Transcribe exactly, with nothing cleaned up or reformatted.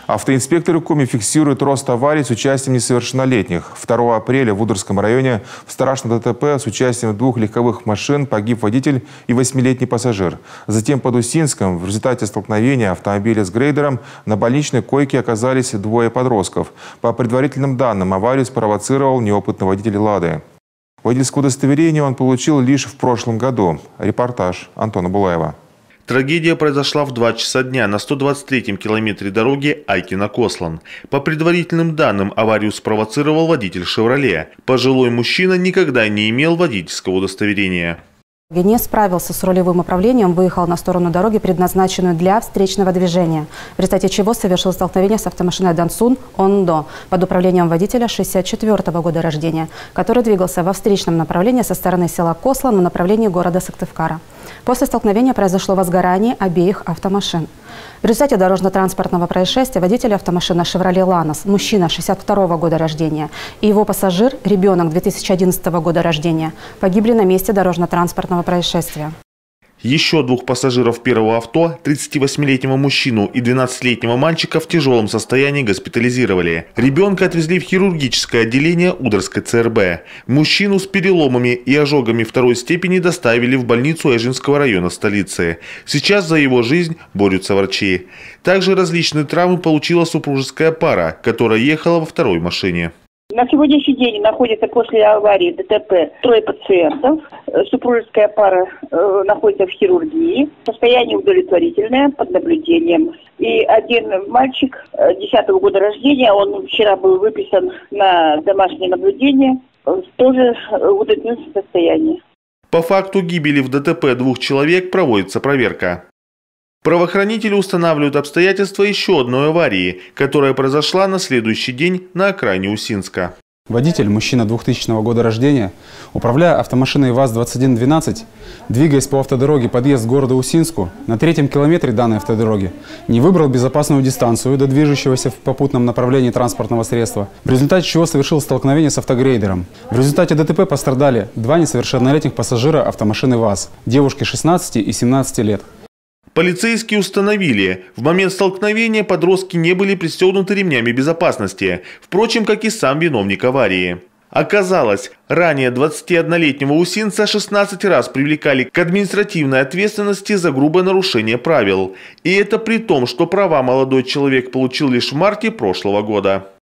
Автоинспекторы Коми фиксируют рост аварий с участием несовершеннолетних. второго апреля в Удырском районе в страшном ДТП с участием двух легковых машин погиб водитель и восьмилетний пассажир. Затем под Усинском в результате столкновения автомобиля с грейдером на больничной койке оказались двое подростков. По предварительным данным, аварию спровоцировал неопытный водитель «Лады». Водительское удостоверение он получил лишь в прошлом году. Репортаж Антона Булаева. Трагедия произошла в два часа дня на сто двадцать третьем километре дороги Айкино-Кослан. По предварительным данным, аварию спровоцировал водитель «Шевроле». Пожилой мужчина никогда не имел водительского удостоверения. Не справился с рулевым управлением, выехал на сторону дороги, предназначенную для встречного движения, в результате чего совершил столкновение с автомашиной «Дансун Ондо» под управлением водителя шестьдесят четвёртого года рождения, который двигался во встречном направлении со стороны села Кослан на направлении города Сыктывкара. После столкновения произошло возгорание обеих автомашин. В результате дорожно-транспортного происшествия водитель автомашины «Шевроле Ланос», мужчина шестьдесят второго года рождения, и его пассажир, ребенок две тысячи одиннадцатого года рождения, погибли на месте дорожно-транспортного происшествия. Еще двух пассажиров первого авто, тридцативосьмилетнего мужчину и двенадцатилетнего мальчика, в тяжелом состоянии госпитализировали. Ребенка отвезли в хирургическое отделение Удырской ЦРБ. Мужчину с переломами и ожогами второй степени доставили в больницу Эжинского района столицы. Сейчас за его жизнь борются врачи. Также различные травмы получила супружеская пара, которая ехала во второй машине. На сегодняшний день находится после аварии ДТП трое пациентов. Супружеская пара э, находится в хирургии. Состояние удовлетворительное, под наблюдением. И один мальчик десятого года рождения, он вчера был выписан на домашнее наблюдение, тоже в удовлетворительном состоянии. По факту гибели в ДТП двух человек проводится проверка. Правоохранители устанавливают обстоятельства еще одной аварии, которая произошла на следующий день на окраине Усинска. Водитель, мужчина двухтысячного года рождения, управляя автомашиной ВАЗ двадцать один двенадцать, двигаясь по автодороге подъезд к городу Усинску, на третьем километре данной автодороги, не выбрал безопасную дистанцию до движущегося в попутном направлении транспортного средства, в результате чего совершил столкновение с автогрейдером. В результате ДТП пострадали два несовершеннолетних пассажира автомашины ВАЗ, девушки шестнадцати и семнадцати лет. Полицейские установили, в момент столкновения подростки не были пристегнуты ремнями безопасности, впрочем, как и сам виновник аварии. Оказалось, ранее двадцатиоднолетнего усинца шестнадцать раз привлекали к административной ответственности за грубое нарушение правил. И это при том, что права молодой человек получил лишь в марте прошлого года.